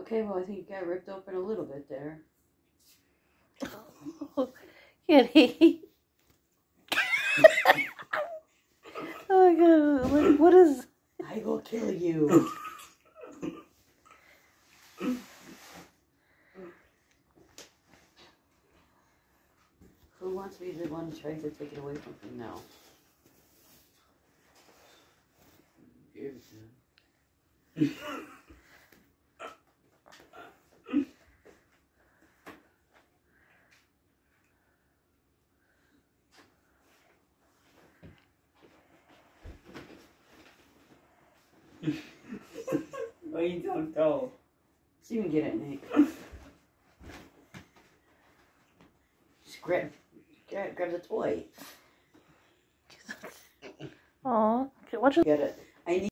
Okay, well, I think it got ripped open a little bit there. Oh, Kitty. Oh my god, what is... I will kill you. Who wants to be the one trying to take it away from him now? Why you don't go? See if you can get it, Nate. Just grab the toy. Aw, okay, watch it. Get it.